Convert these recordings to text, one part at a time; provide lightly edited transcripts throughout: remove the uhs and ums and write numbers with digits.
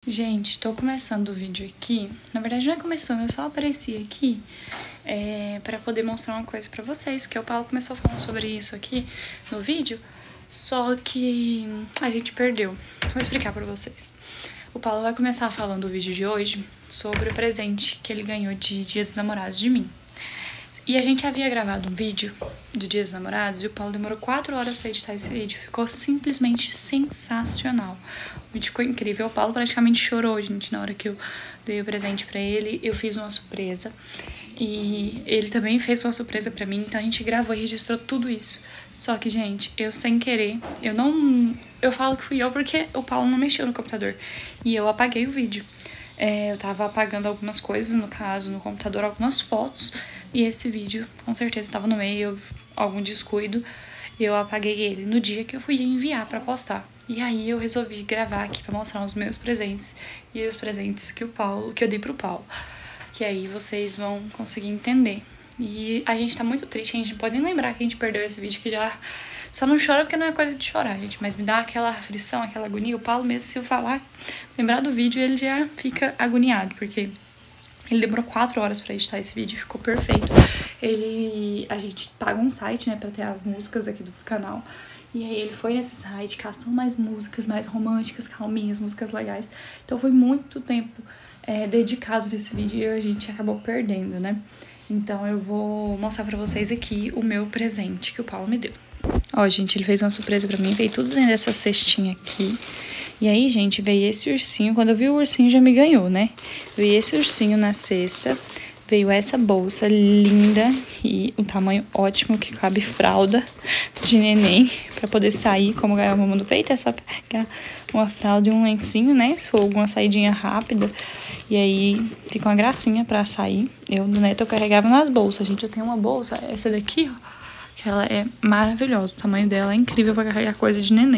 Gente, tô começando o vídeo aqui. Na verdade, não é começando, eu só apareci aqui pra poder mostrar uma coisa pra vocês, porque o Paulo começou falando sobre isso aqui no vídeo, só que a gente perdeu. Vou explicar pra vocês. O Paulo vai começar falando o vídeo de hoje sobre o presente que ele ganhou de Dia dos Namorados de mim. E a gente havia gravado um vídeo do Dia dos Namorados e o Paulo demorou 4 horas pra editar esse vídeo. Ficou simplesmente sensacional. O vídeo ficou incrível. O Paulo praticamente chorou, gente, na hora que eu dei o presente pra ele. Eu fiz uma surpresa e ele também fez uma surpresa pra mim. Então a gente gravou e registrou tudo isso. Só que, gente, eu sem querer, eu falo que fui eu porque o Paulo não mexeu no computador. E eu apaguei o vídeo. Eu tava apagando algumas coisas, no caso, no computador, algumas fotos. E esse vídeo, com certeza, tava no meio, algum descuido. E eu apaguei ele no dia que eu fui enviar pra postar. E aí eu resolvi gravar aqui pra mostrar os meus presentes. E os presentes que eu dei pro Paulo. Que aí vocês vão conseguir entender. E a gente tá muito triste, a gente não pode nem lembrar que a gente perdeu esse vídeo, que já... Só não chora porque não é coisa de chorar, gente. Mas me dá aquela aflição, aquela agonia. O Paulo mesmo, se eu falar, lembrar do vídeo, ele já fica agoniado. Porque ele demorou 4 horas pra editar esse vídeo, ficou perfeito. A gente paga um site, né, pra ter as músicas aqui do canal. E aí ele foi nesse site, castou mais músicas, mais românticas, calminhas, músicas legais. Então foi muito tempo dedicado nesse vídeo e a gente acabou perdendo, né? Então eu vou mostrar pra vocês aqui o meu presente que o Paulo me deu. Ó, gente, ele fez uma surpresa pra mim, veio tudo dentro dessa cestinha aqui. E aí, gente, veio esse ursinho. Quando eu vi o ursinho, já me ganhou, né? Veio esse ursinho na cesta. Veio essa bolsa linda e um tamanho ótimo, que cabe fralda de neném pra poder sair. Como ganhar a mama do peito, é só pegar uma fralda e um lencinho, né? Se for alguma saidinha rápida. E aí fica uma gracinha pra sair. Eu, do Neto, eu carregava nas bolsas. Gente, eu tenho uma bolsa, essa daqui, ó. Ela é maravilhosa, o tamanho dela é incrível pra carregar coisa de neném.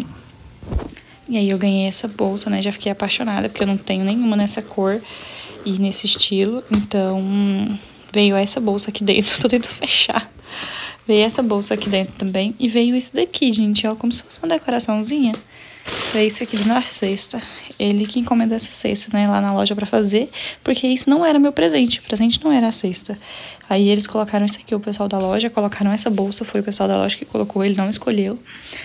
E aí eu ganhei essa bolsa, né, já fiquei apaixonada, porque eu não tenho nenhuma nessa cor e nesse estilo. Então, veio essa bolsa aqui dentro, tô tentando fechar. Veio essa bolsa aqui dentro também e veio isso daqui, gente, ó, como se fosse uma decoraçãozinha. Veio isso aqui na cesta. Ele que encomendou essa cesta, né, lá na loja pra fazer, porque isso não era meu presente. O presente não era a cesta. Aí eles colocaram isso aqui, o pessoal da loja, colocaram essa bolsa, foi o pessoal da loja que colocou, ele não escolheu.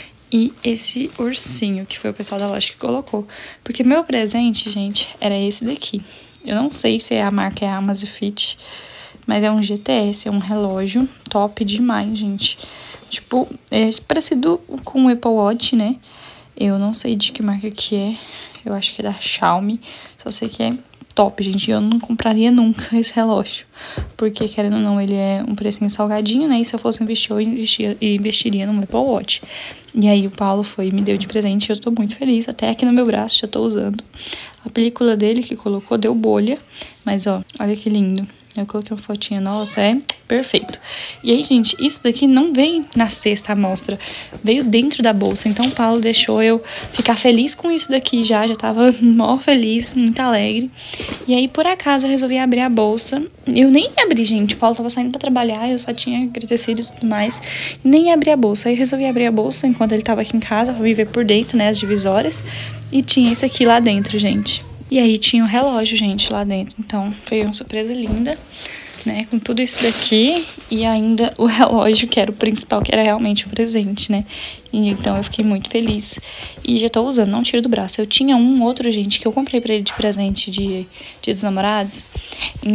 E esse ursinho, que foi o pessoal da loja que colocou. Porque meu presente, gente, era esse daqui. Eu não sei se a marca é a Amazfit, mas é um GTS, é um relógio top demais, gente. Tipo, é parecido com o Apple Watch, né? Eu não sei de que marca que é. Eu acho que é da Xiaomi. Só sei que é top, gente. Eu não compraria nunca esse relógio. Porque, querendo ou não, ele é um precinho salgadinho, né? E se eu fosse investir, eu investiria no Apple Watch. E aí o Paulo foi e me deu de presente. Eu tô muito feliz. Até aqui no meu braço já tô usando. A película dele que colocou deu bolha. Mas, ó, olha que lindo. Eu coloquei uma fotinha, nossa, é perfeito. E aí, gente, isso daqui não veio na cesta amostra, veio dentro da bolsa. Então o Paulo deixou eu ficar feliz com isso daqui já tava mó feliz, muito alegre. E aí, por acaso, eu resolvi abrir a bolsa. Eu nem abri, gente, o Paulo tava saindo pra trabalhar, eu só tinha agradecido e tudo mais. E nem abri a bolsa. Aí eu resolvi abrir a bolsa enquanto ele tava aqui em casa, pra ver por dentro, né, as divisórias. E tinha isso aqui lá dentro, gente. E aí tinha um relógio, gente, lá dentro. Então, foi uma surpresa linda, né? Com tudo isso daqui e ainda o relógio, que era o principal, que era realmente o presente, né? E então, eu fiquei muito feliz. E já tô usando, não tiro do braço. Eu tinha um outro, gente, que eu comprei pra ele de presente de Dia dos Namorados em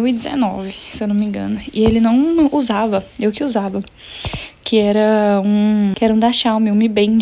2019, se eu não me engano. E ele não usava, eu que usava. Que era um da Xiaomi, um Mi Band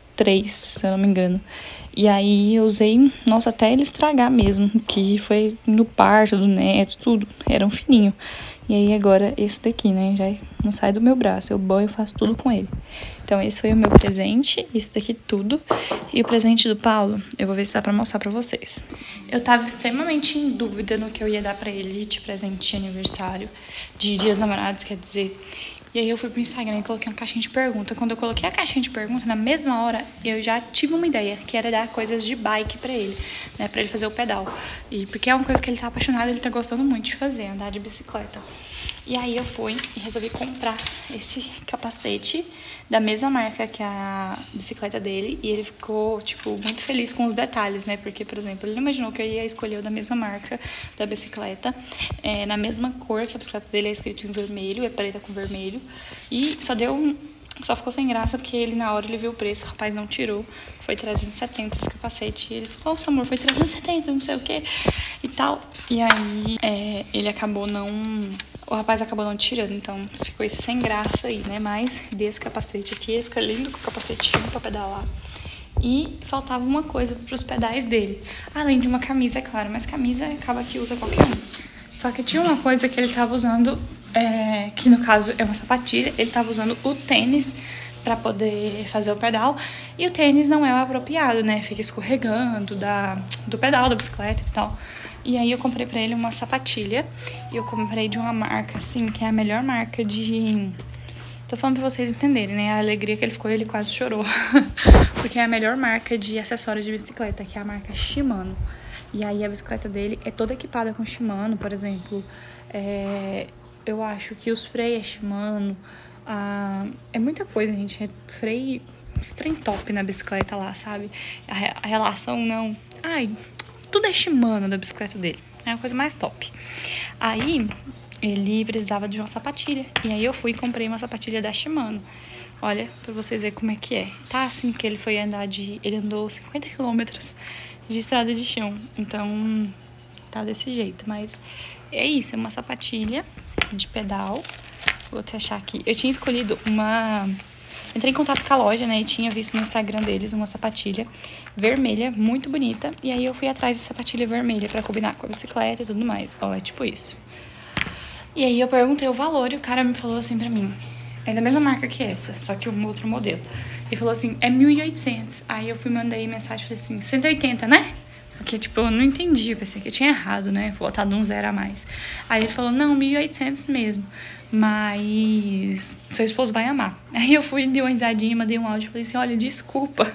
3, se eu não me engano. E aí eu usei, nossa, até ele estragar mesmo, que foi no parto do Neto, tudo, era um fininho. E aí agora esse daqui, né, já não sai do meu braço, eu banho, eu faço tudo com ele. Então esse foi o meu presente, esse daqui tudo. E o presente do Paulo, eu vou ver se dá pra mostrar pra vocês. Eu tava extremamente em dúvida no que eu ia dar pra ele de presente de aniversário, de Dia dos Namorados, quer dizer. E aí eu fui pro Instagram e coloquei uma caixinha de pergunta. Quando eu coloquei a caixinha de pergunta, na mesma hora, eu já tive uma ideia, que era dar coisas de bike pra ele, né? Pra ele fazer o pedal. E porque é uma coisa que ele tá apaixonado, ele tá gostando muito de fazer, andar de bicicleta. E aí eu fui e resolvi comprar esse capacete da mesma marca que a bicicleta dele. E ele ficou, tipo, muito feliz com os detalhes, né? Porque, por exemplo, ele não imaginou que eu ia escolher o da mesma marca da bicicleta, na mesma cor, que a bicicleta dele é escrito em vermelho, é preta com vermelho. E só ficou sem graça porque ele, na hora, ele viu o preço, o rapaz não tirou. Foi 370 esse capacete. E ele falou, nossa, amor, foi 370, não sei o que e tal. E aí, ele acabou não... O rapaz acabou não tirando, então ficou esse sem graça aí, né? Mas desse capacete aqui, ele fica lindo com o capacetinho pra pedalar. E faltava uma coisa pros pedais dele. Além de uma camisa, é claro, mas camisa acaba que usa qualquer um. Só que tinha uma coisa que ele tava usando, que no caso é uma sapatilha, ele tava usando o tênis pra poder fazer o pedal. E o tênis não é o apropriado, né? Fica escorregando do pedal da bicicleta e tal. E aí eu comprei pra ele uma sapatilha. E eu comprei de uma marca, assim, que é a melhor marca de... Tô falando pra vocês entenderem, né? A alegria que ele ficou, ele quase chorou. Porque é a melhor marca de acessórios de bicicleta, que é a marca Shimano. E aí a bicicleta dele é toda equipada com Shimano, por exemplo. Eu acho que os freios é Shimano. É muita coisa, gente. É freio... Os trem top na bicicleta lá, sabe? A relação não... Ai... Tudo é Shimano da bicicleta dele. É a coisa mais top. Aí, ele precisava de uma sapatilha. E aí eu fui e comprei uma sapatilha da Shimano. Olha, pra vocês verem como é que é. Tá assim que ele foi andar Ele andou 50 quilômetros de estrada de chão. Então, tá desse jeito. Mas é isso, é uma sapatilha de pedal. Vou te achar aqui. Eu tinha escolhido uma... Entrei em contato com a loja, né, e tinha visto no Instagram deles uma sapatilha vermelha, muito bonita. E aí eu fui atrás de sapatilha vermelha pra combinar com a bicicleta e tudo mais. Ó, é tipo isso. E aí eu perguntei o valor e o cara me falou assim pra mim, é da mesma marca que essa, só que um outro modelo. Ele falou assim, é 1.800. Aí eu fui, mandei mensagem, falei assim, 180, né? Porque, tipo, eu não entendi, eu pensei que eu tinha errado, né? Botado um zero a mais. Aí ele falou, não, 1.800 mesmo. Mas seu esposo vai amar. Aí eu fui, dei uma risadinha, mandei um áudio e falei assim, olha, desculpa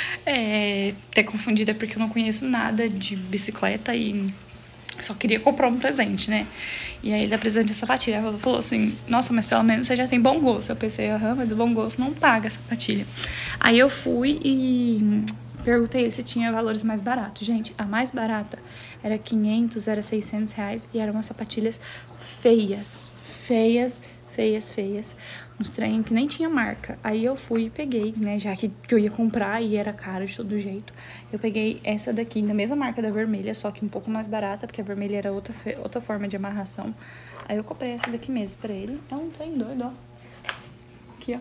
ter confundido, é porque eu não conheço nada de bicicleta e só queria comprar um presente, né? E aí ele tá precisando de sapatilha. Ela falou assim, nossa, mas pelo menos você já tem bom gosto. Eu pensei, mas o bom gosto não paga a sapatilha. Aí eu fui e... perguntei se tinha valores mais baratos. Gente, a mais barata era 500, era 600 reais. E eram umas sapatilhas feias. Feias. Uns trem que nem tinha marca. Aí eu fui e peguei, né? Já que eu ia comprar e era caro de todo jeito. Eu peguei essa daqui, da mesma marca da vermelha, só que um pouco mais barata, porque a vermelha era outra forma de amarração. Aí eu comprei essa daqui mesmo pra ele. É um trem doido, ó. Aqui,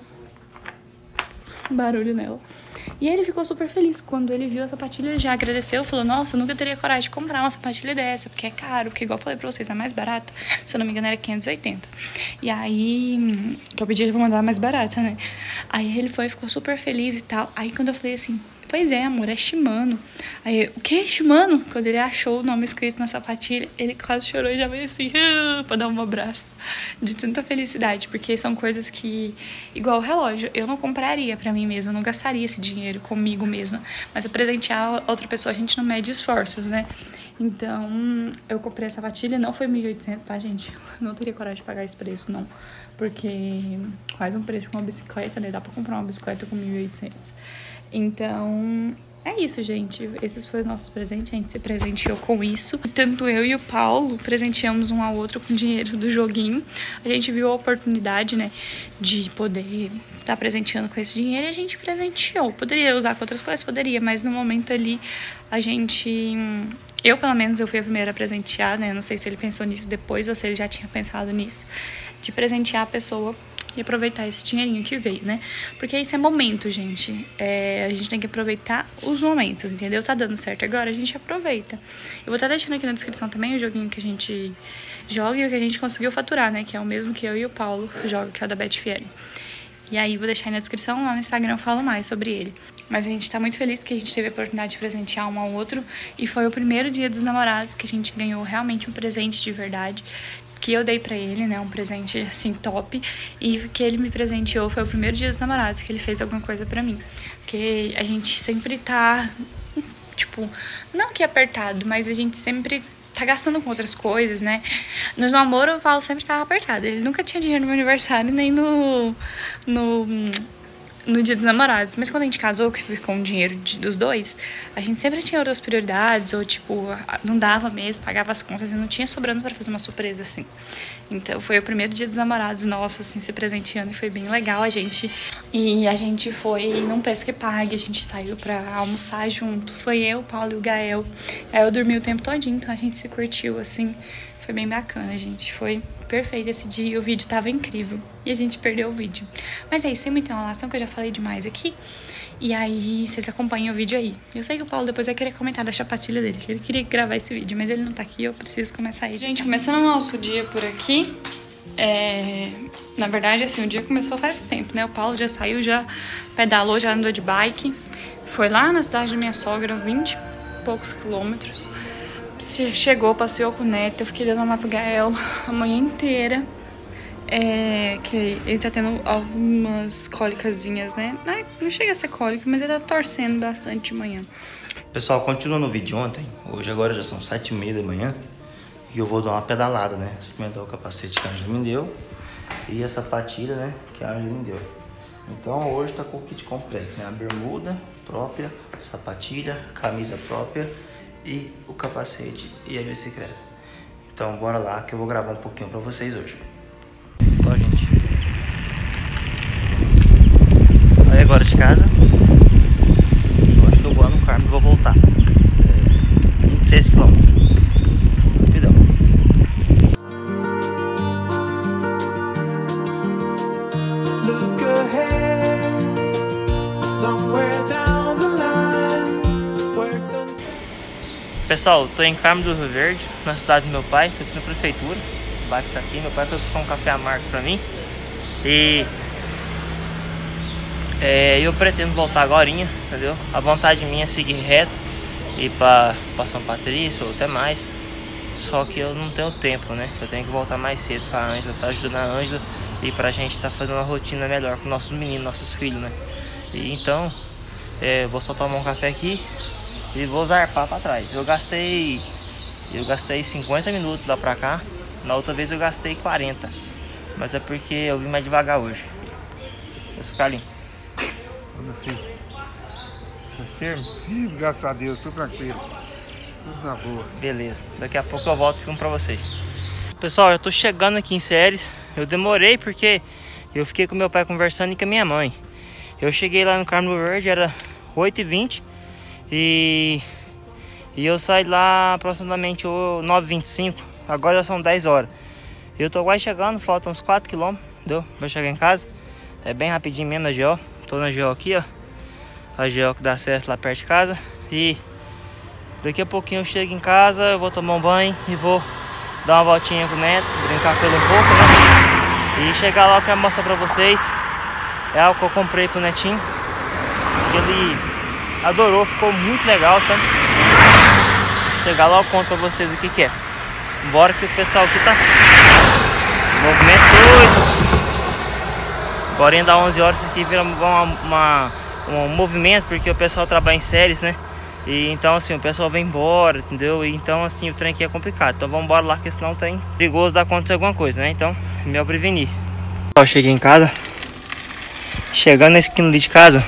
ó. Barulho nela. E ele ficou super feliz. Quando ele viu a sapatilha, ele já agradeceu. Falou, nossa, eu nunca teria coragem de comprar uma sapatilha dessa, porque é caro. Porque, igual eu falei pra vocês, a mais barata, se eu não me engano, era 580. E aí, que eu pedi ele pra mandar a mais barata, né? Aí ele foi, ficou super feliz e tal. Aí quando eu falei assim, pois é, amor, é Shimano. Aí, o que? Shimano? Quando ele achou o nome escrito na sapatilha, ele quase chorou e já veio assim, pra dar um abraço. De tanta felicidade, porque são coisas que, igual o relógio, eu não compraria pra mim mesma, eu não gastaria esse dinheiro comigo mesma. Mas a presentear outra pessoa, a gente não mede esforços, né? Então, eu comprei a sapatilha, não foi 1.800, tá, gente? Eu não teria coragem de pagar esse preço, não. Porque quase um preço de uma bicicleta, né? Dá pra comprar uma bicicleta com 1.800. Então, é isso, gente. Esses foram os nossos presentes. A gente se presenteou com isso. Tanto eu e o Paulo presenteamos um ao outro com dinheiro do joguinho. A gente viu a oportunidade, né, de poder estar presenteando com esse dinheiro e a gente presenteou. Poderia usar com outras coisas? Poderia, mas no momento ali a gente... Eu, pelo menos, eu fui a primeira a presentear, né? Não sei se ele pensou nisso depois ou se ele já tinha pensado nisso. De presentear a pessoa e aproveitar esse dinheirinho que veio, né? Porque isso é momento, gente. A gente tem que aproveitar os momentos, entendeu? Tá dando certo agora, a gente aproveita. Eu vou estar deixando aqui na descrição também o joguinho que a gente joga e o que a gente conseguiu faturar, né? Que é o mesmo que eu e o Paulo jogam, que é o da Betfair. E aí vou deixar aí na descrição, lá no Instagram eu falo mais sobre ele. Mas a gente tá muito feliz que a gente teve a oportunidade de presentear um ao outro. E foi o primeiro dia dos namorados que a gente ganhou realmente um presente de verdade. que eu dei pra ele, né, um presente, assim, top, e que ele me presenteou foi o primeiro dia dos namorados que ele fez alguma coisa pra mim, porque a gente sempre tá, tipo, não que apertado, mas a gente sempre tá gastando com outras coisas, né. No namoro, o Paulo sempre tava apertado, ele nunca tinha dinheiro no meu aniversário, nem no dia dos namorados. Mas quando a gente casou, que ficou um dinheiro dos dois, a gente sempre tinha outras prioridades, ou tipo, não dava mesmo, pagava as contas e não tinha sobrando pra fazer uma surpresa, assim. Então foi o primeiro dia dos namorados nosso, assim, se presenteando, e foi bem legal a gente. E a gente foi num Pesca e Pague, a gente saiu pra almoçar junto. Foi eu, o Paulo e o Gael. Aí eu dormi o tempo todinho, então a gente se curtiu, assim. Foi bem bacana, gente. Foi perfeito esse dia e o vídeo tava incrível. E a gente perdeu o vídeo. Mas é isso, sem muita enrolação, que eu já falei demais aqui. E aí, vocês acompanham o vídeo aí. Eu sei que o Paulo depois vai querer comentar da chapatilha dele, que ele queria gravar esse vídeo, mas ele não tá aqui, eu preciso começar aí. Gente, começando o nosso dia por aqui, na verdade, assim, o dia começou faz tempo, né? O Paulo já saiu, já pedalou, já andou de bike. Foi lá na cidade da minha sogra, 20 e poucos quilômetros. Chegou, passeou com o neto, eu fiquei dando mamar pro Gael a manhã inteira. Que ele tá tendo algumas cólicazinhas, né? Não chega a ser cólica, mas ele tá torcendo bastante de manhã. Pessoal, continua no vídeo de ontem. Hoje agora já são 7h30 da manhã. E eu vou dar uma pedalada, né? Experimentar o capacete que a Ângela me deu. E a sapatilha, né? Que a Ângela me deu. Então hoje tá com o kit completo, né? A bermuda própria, sapatilha, camisa própria e o capacete e a bicicleta. Então bora lá que eu vou gravar um pouquinho pra vocês hoje. Ó, gente, saí agora de casa. Eu acho que eu vou lá no Carmo e vou voltar. 26 km. Rapidão. Look ahead, somewhere down the line, where sunset. Pessoal, tô em Carmo do Rio Verde, na cidade do meu pai, tô aqui na prefeitura. O bike tá aqui, meu pai foi buscar um café amargo pra mim. E eu pretendo voltar agorinha, entendeu? A vontade minha é seguir reto, ir pra São Patrício ou até mais. Só que eu não tenho tempo, né? Eu tenho que voltar mais cedo pra Ângela, tá ajudando a Ângela e pra gente tá fazendo uma rotina melhor com nossos meninos, nossos filhos, né? E então, eu vou só tomar um café aqui e vou zarpar pra trás. Eu gastei 50 minutos lá pra cá. Na outra vez eu gastei 40. Mas é porque eu vim mais devagar hoje. Esse carinho. Ô, meu filho, Tá firme? ih, graças a Deus, tudo tranquilo, tudo na boa. Beleza. Daqui a pouco eu volto e filmo pra vocês. Pessoal, eu tô chegando aqui em Ceres. Eu demorei porque eu fiquei com meu pai conversando e com a minha mãe. Eu cheguei lá no Carmo Verde, era 8h20. E eu saí lá aproximadamente 9h25. Agora já são 10 horas. Eu tô quase chegando, faltam uns 4 km, deu? Pra chegar em casa. É bem rapidinho mesmo na GO. Tô na GO aqui, ó. A GO que dá acesso lá perto de casa. E daqui a pouquinho eu chego em casa, eu vou tomar um banho e vou dar uma voltinha com o neto, brincar com ele um pouco, né? E chegar lá eu quero mostrar pra vocês. É algo que eu comprei pro netinho. Que ele adorou, ficou muito legal, sabe? Chegar lá eu conto pra vocês o que é. Bora que o pessoal aqui tá movimento doido. Agora ainda 11 horas isso aqui vira um movimento, porque o pessoal trabalha em séries, né? E então assim, o pessoal vem embora, entendeu? E então assim, o trem aqui é complicado. Então vamos embora lá, porque senão tem perigoso de acontecer alguma coisa, né? Então, melhor prevenir. Eu cheguei em casa. Chegando na esquina ali de casa,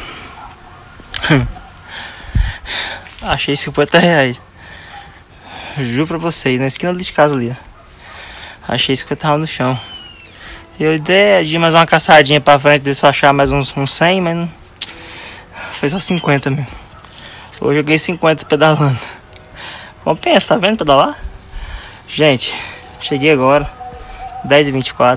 achei 50 reais. Juro pra vocês, na esquina ali de casa ali, ó. Achei 50 reais no chão. Eu dei mais uma caçadinha pra frente, deixa eu achar mais uns 100, mas não... Foi só 50 mesmo. Hoje eu ganhei 50 pedalando. Compensa, tá vendo pedalar? Gente, cheguei agora, 10h24.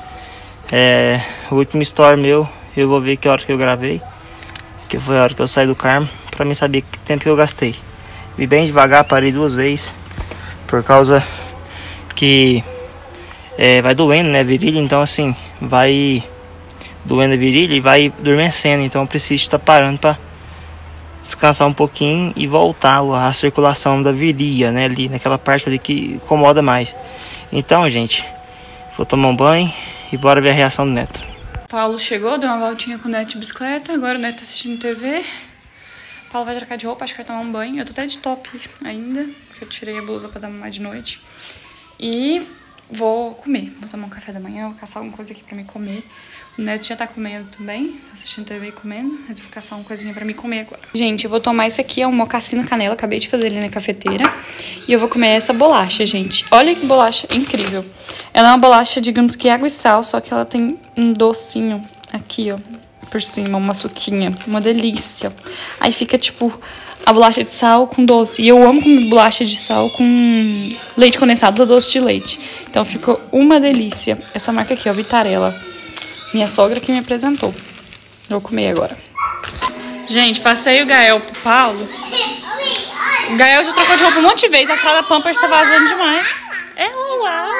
O último story meu, eu vou ver que hora que eu gravei. Que foi a hora que eu saí do Carmo, pra mim saber que tempo eu gastei. Vi bem devagar, parei 2 vezes. Por causa que vai doendo, né, a virilha. Então assim, vai doendo a virilha e vai adormecendo. Então eu preciso estar parando pra descansar um pouquinho e voltar a circulação da virilha, né, ali naquela parte ali que incomoda mais. Então, gente, Vou tomar um banho e bora ver a reação do Neto. Paulo chegou, deu uma voltinha com o Neto de bicicleta. Agora o Neto tá assistindo TV. Paulo vai trocar de roupa, acho que vai tomar um banho. Eu tô até de top ainda, porque eu tirei a blusa pra dar uma de noite. E vou comer. Vou tomar um café da manhã, vou caçar alguma coisa aqui pra me comer. O Neto já tá comendo também, tá assistindo TV e comendo. Mas eu vou caçar uma coisinha pra me comer agora. Gente, eu vou tomar esse aqui, é um mocassino canela. Acabei de fazer ele na cafeteira. E eu vou comer essa bolacha, gente. Olha que bolacha incrível. Ela é uma bolacha, digamos que água e sal, só que ela tem um docinho aqui, ó, por cima, uma suquinha. Uma delícia. Aí fica, tipo, a bolacha de sal com doce. E eu amo comer bolacha de sal com leite condensado ou doce de leite. Então ficou uma delícia. Essa marca aqui, ó, Vitarella. Minha sogra que me apresentou. Eu vou comer agora. Gente, passei o Gael pro Paulo. O Gael já trocou de roupa um monte de vezes. A fralda Pampers tá vazando demais. É uau!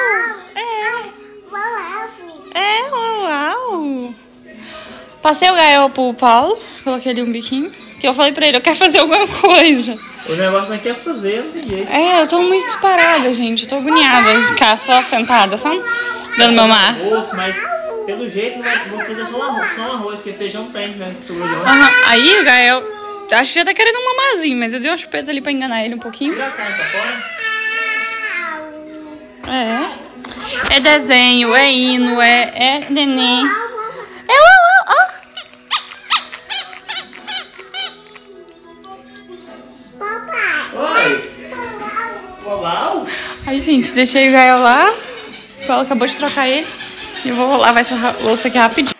É uau! Passei o Gael pro Paulo. Coloquei ali um biquinho. Que eu falei pra ele, eu quero fazer alguma coisa. O negócio aqui é fazer, não tem jeito. É, eu tô muito disparada, gente. Eu tô agoniada de ficar só sentada, sabe? Dando meu mar. Mas pelo jeito vou fazer só um arroz, porque feijão tem, né? Aí o Gael, acho que já tá querendo um mamazinho, mas eu dei uma chupeta ali pra enganar ele um pouquinho. Tira a carne pra fora. É desenho, é hino, é neném. É ó. Oi! Uau! Aí, gente, deixei o Gael lá. O Paulo acabou de trocar ele. E eu vou lavar essa louça aqui rapidinho.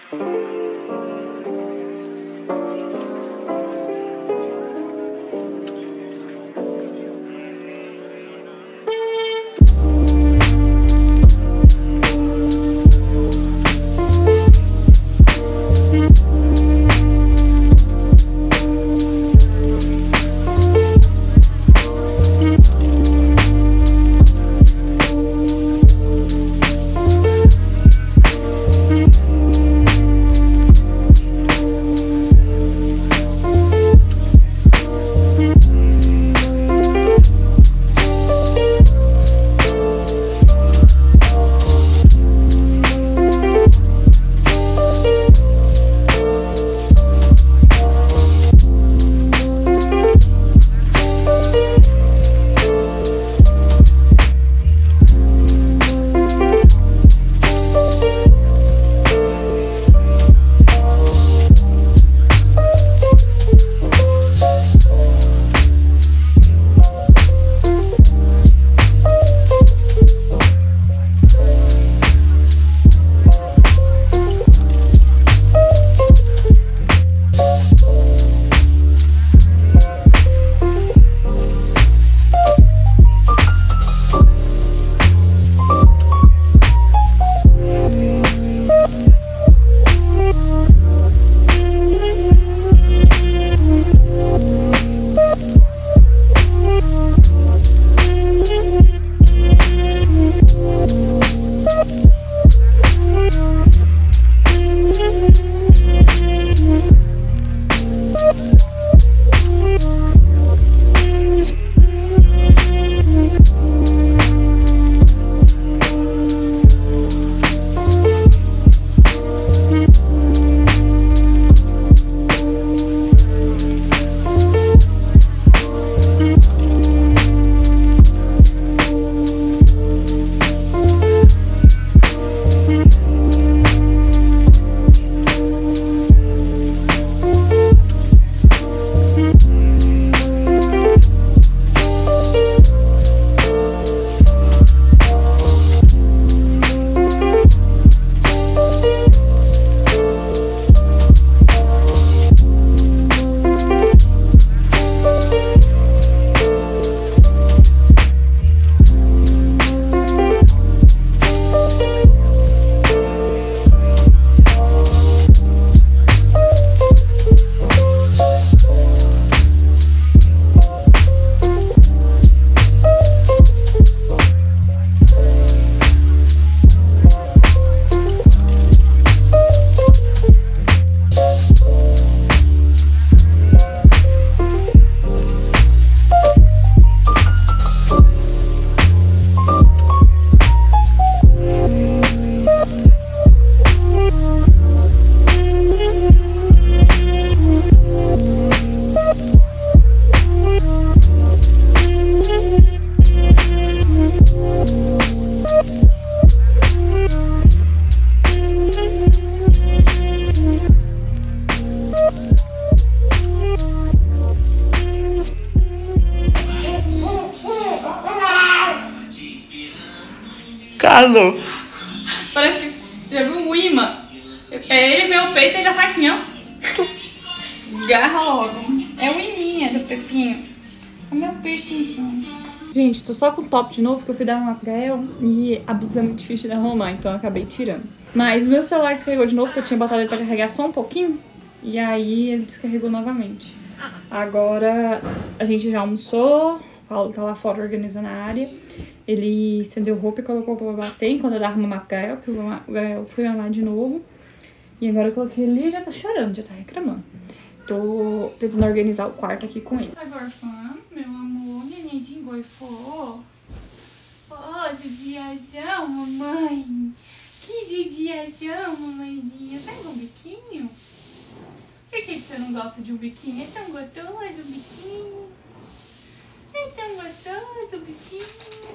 Alô? Parece que já viu um imã. Ele vê o peito e já faz assim, ó. Garra logo. É o iminha do Pepinho. É o meu piercing. Gente, tô só com o top de novo, que eu fui dar uma pra ela. E a blusa é muito difícil de arrumar, então eu acabei tirando. Mas meu celular descarregou de novo, porque eu tinha botado ele pra carregar só um pouquinho. E aí ele descarregou novamente. Agora a gente já almoçou. O Paulo tá lá fora organizando a área. Ele estendeu roupa e colocou pra bater enquanto eu dava mamar pro Gael, porque o Gael foi mamar de novo. E agora eu coloquei ele e já tá chorando, já tá reclamando. Tô tentando organizar o quarto aqui com ele. Tá gorfando, meu amor? Nenenzinho gorfou. Ô, judiação, mamãe. Que judiação, mamãezinha. Pega um biquinho. Por que você não gosta de um biquinho? É tão gostoso o biquinho. É tão gostoso o biquinho.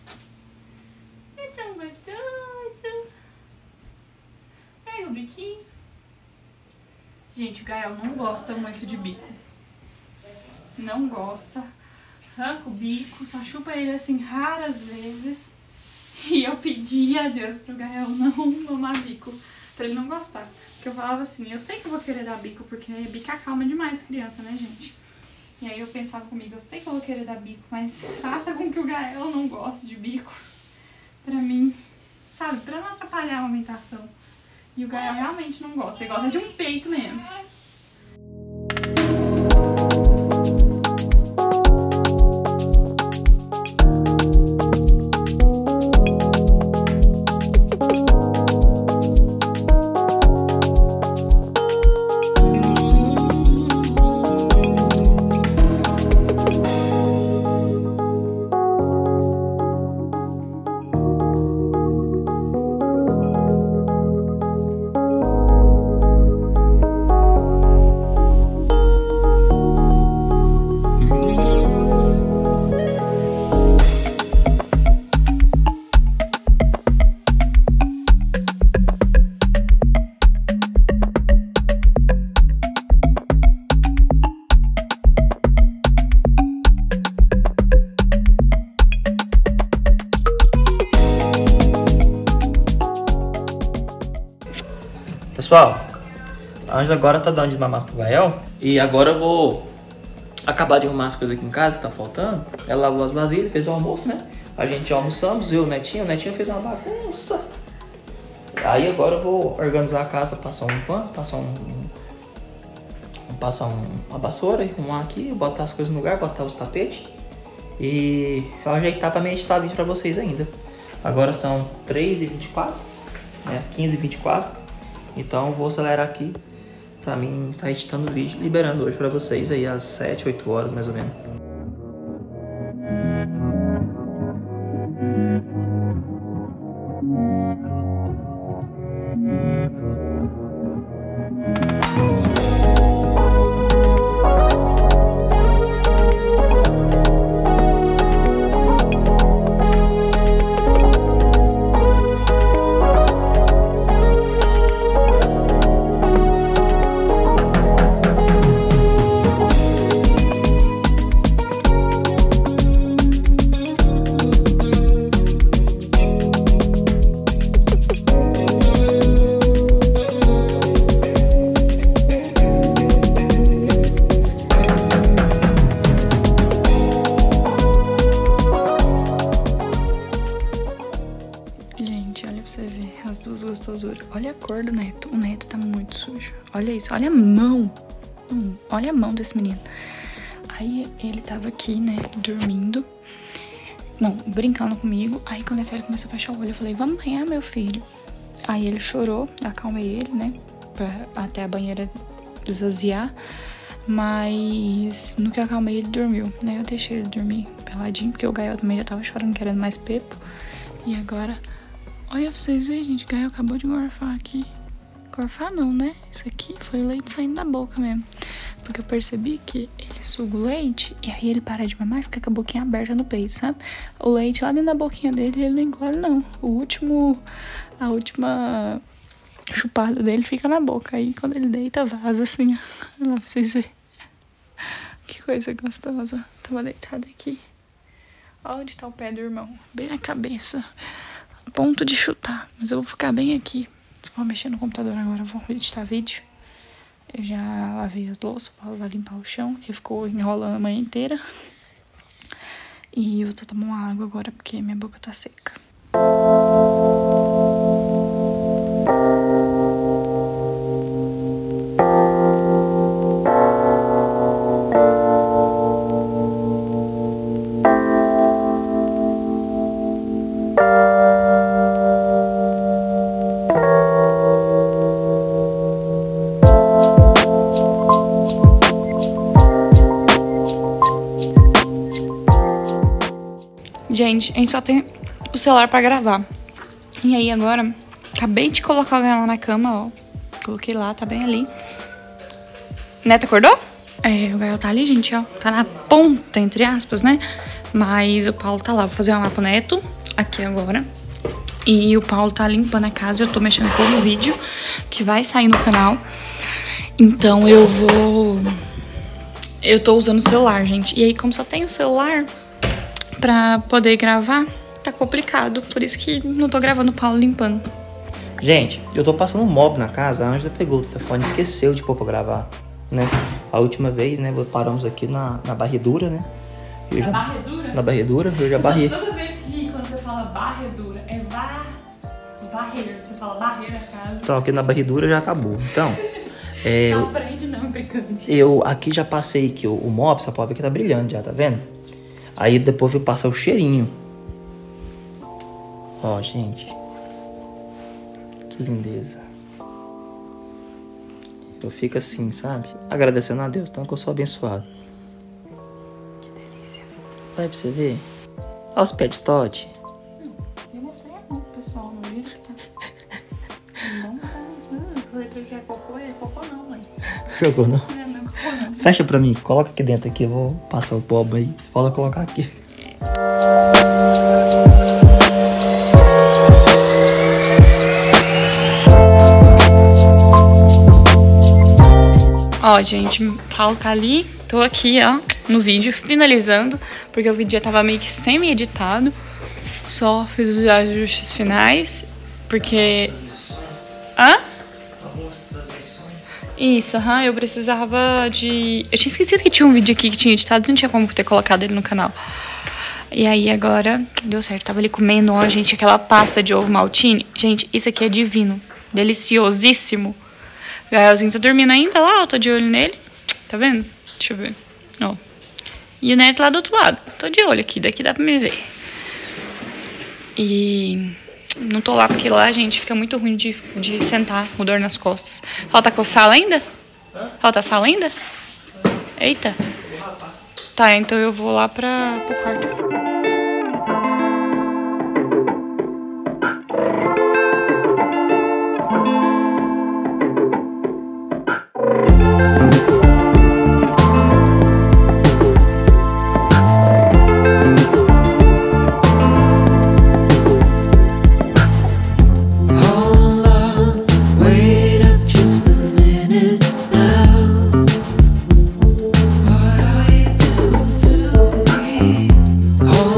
É tão gostoso. Pega o biquinho. Gente, o Gael não gosta muito de bico. Não gosta. Arranca o bico, só chupa ele assim raras vezes. E eu pedi a Deus pro Gael não mamar bico, pra ele não gostar. Porque eu falava assim, eu sei que eu vou querer dar bico, porque bico acalma demais criança, né, gente? E aí eu pensava comigo, eu sei que eu vou querer dar bico, mas faça com que o Gael não goste de bico. Pra mim, sabe, pra não atrapalhar a amamentação. E o Gael realmente não gosta, ele gosta de um peito mesmo. Pessoal, a Ângela agora tá dando de mamar pro Gael. E agora eu vou acabar de arrumar as coisas aqui em casa, tá faltando. Ela lavou as vasilhas, fez o almoço, né? A gente almoçamos, eu e o Netinho fez uma bagunça. Aí agora eu vou organizar a casa, passar um pano, passar uma vassoura, arrumar aqui, botar as coisas no lugar, botar os tapetes. E eu ajeitar pra mim editar vídeo pra vocês ainda. Agora são 3h24, né? 15h24. Então eu vou acelerar aqui pra mim tá editando o vídeo, liberando hoje pra vocês aí às 7, 8 horas mais ou menos. Olha a cor do Neto. O Neto tá muito sujo. Olha isso. Olha a mão. Olha a mão desse menino. Aí ele tava aqui, né, dormindo. Não, brincando comigo. Aí quando a Fera começou a fechar o olho, eu falei, vamos banhar, meu filho. Aí ele chorou. Acalmei ele, né, até a banheira esvaziar. Mas no que eu acalmei, ele dormiu, né. Eu deixei ele dormir peladinho, porque o Gael também já tava chorando, querendo mais pepo. E agora... Olha pra vocês verem, gente, o Gael acabou de gorfar aqui. Gorfar não, né? Isso aqui foi leite saindo da boca mesmo. Porque eu percebi que ele suga o leite e aí ele para de mamar e fica com a boquinha aberta no peito, sabe? O leite lá dentro da boquinha dele, ele não engole, não. A última chupada dele fica na boca. Aí quando ele deita, vaza assim, ó. Olha lá pra vocês verem. Que coisa gostosa. Tava deitada aqui. Onde tá o pé do irmão? Bem na cabeça. ponto de chutar. Mas eu vou ficar bem aqui. Só vou mexer no computador agora, vou editar vídeo. Eu já lavei as louças, o Paulo vai limpar o chão, que ficou enrolando a manhã inteira. E eu vou tomar uma água agora, porque minha boca tá seca. Gente, a gente só tem o celular pra gravar. E aí agora, acabei de colocar o Gael lá na cama, ó. Coloquei lá, tá bem ali. Neto acordou? É, o Gael tá ali, gente, ó. Tá na ponta, entre aspas, né? Mas o Paulo tá lá. Vou fazer uma mapa pro Neto aqui agora. E o Paulo tá limpando a casa. Eu tô mexendo com o vídeo que vai sair no canal. Então eu tô usando o celular, gente. E aí, como só tem o celular pra poder gravar, tá complicado. Por isso que não tô gravando o Paulo limpando. Gente, eu tô passando um mob na casa. A Ângela pegou o telefone e esqueceu de pôr pra gravar, né? A última vez, né, paramos aqui na barredura, né? Barredura? Na barredura, eu já barri. Toda vez que quando você fala barredura, é barreira. Você fala barreira a casa. Então, aqui na barredura já acabou. Então, Não aprende não, brincante. eu aqui já passei que o mop, essa pode ver que tá brilhando já, tá vendo? Aí depois eu passar o cheirinho. Ó, gente. Que lindeza. Eu fico assim, sabe? Agradecendo a Deus, tanto que eu sou abençoado. Que delícia. Vai pra você ver. Olha os pés de Todd. Eu mostrei a mão pro pessoal no vídeo. Não tá. Falei pra ele que é cocô não, mãe. Jogou, não? Não é cocô não. Fecha pra mim, coloca aqui dentro aqui. Eu vou passar o pobre aí. Você pode colocar aqui. Ó, gente, o Paulo tá ali. Tô aqui, ó, no vídeo, finalizando. Porque o vídeo já tava meio que semi-editado. Só fiz os ajustes finais. Porque... Hã? Isso, eu precisava de... Eu tinha esquecido que tinha um vídeo aqui que tinha editado, não tinha como ter colocado ele no canal. E aí agora deu certo, tava ali comendo, ó, gente, aquela pasta de ovo maltine. Gente, isso aqui é divino, deliciosíssimo. O Gaelzinho tá dormindo ainda lá, eu tô de olho nele. Tá vendo? Deixa eu ver, ó. E o Neto lá do outro lado, tô de olho aqui, daqui dá pra me ver. E... não tô lá, porque lá, gente, fica muito ruim de sentar com dor nas costas. Falta coçar ainda? Falta sal ainda? Eita. Tá, então eu vou lá pro quarto. Hold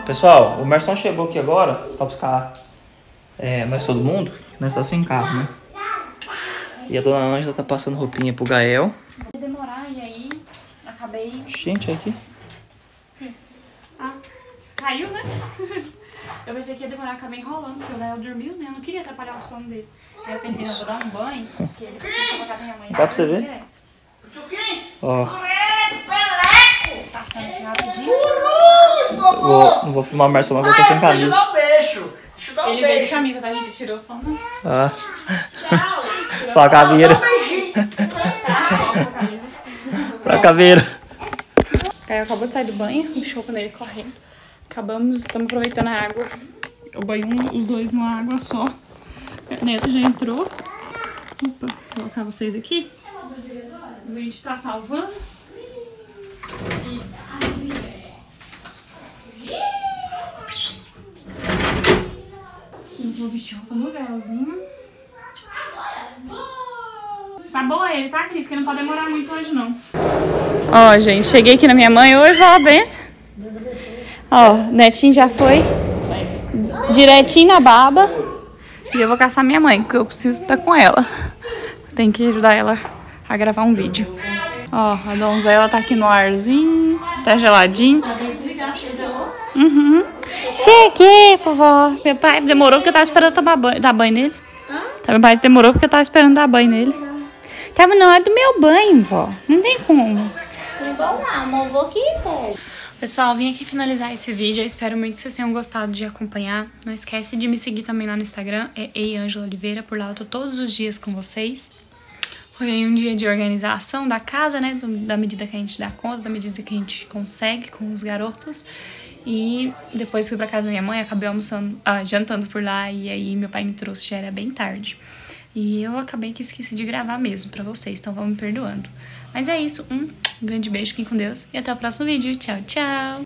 Pessoal, o Merson chegou aqui agora pra buscar nós todo mundo. Nós tá sem carro, né? E a dona Ângela tá passando roupinha pro Gael. Vai demorar e aí acabei... Gente, aqui. Ah, caiu, né? Eu pensei que ia demorar, acabei enrolando, porque o Gael dormiu, né? Eu não queria atrapalhar o sono dele. Aí eu pensei, não, vou dar um banho, porque depois eu vou colocar minha mãe. Dá pra você ver? Direto. Ó. Passando aqui rapidinho. Não vou filmar o Merson não, porque eu tô sem camisa. Deixa eu dar um beijo. Deixa eu dar um Ele veio de beijo. camisa, tá? A gente tirou só uma... Ah. Tchau. Só a caveira. Um beijinho. Pra caveira. O Gael acabou de sair do banho, um choco nele correndo. Estamos aproveitando a água. Eu banho os dois numa água só. A Neto já entrou. Opa, vou colocar vocês aqui. O vídeo tá salvando. Eu vou vestir roupa no véuzinho. Sabor ele, tá, Cris? Que não pode demorar muito hoje, não. Ó, gente, cheguei aqui na minha mãe. Oi, vó, benção. Ó, Netinho já foi direitinho na baba. E eu vou caçar minha mãe, porque eu preciso estar com ela. Tem que ajudar ela a gravar um vídeo. Ó, a donzela tá aqui no arzinho. Tá geladinho. Uhum. Cheguei, vovó. Meu pai demorou porque eu tava esperando dar banho nele. Meu pai demorou porque eu tava esperando dar banho nele. Tava na hora do meu banho, vó. Não tem como. Não vou lá, amor, vou aqui, velho. Pessoal, vim aqui finalizar esse vídeo. Eu espero muito que vocês tenham gostado de acompanhar. Não esquece de me seguir também lá no Instagram. É Angela Oliveira. Por lá eu tô todos os dias com vocês. Foi aí um dia de organização da casa, né? Da medida que a gente dá conta, da medida que a gente consegue com os garotos. E depois fui pra casa da minha mãe, acabei jantando por lá. E aí meu pai me trouxe, já era bem tarde. E eu acabei que esqueci de gravar mesmo pra vocês, então vão me perdoando. Mas é isso, um grande beijo, fiquem com Deus e até o próximo vídeo. Tchau, tchau!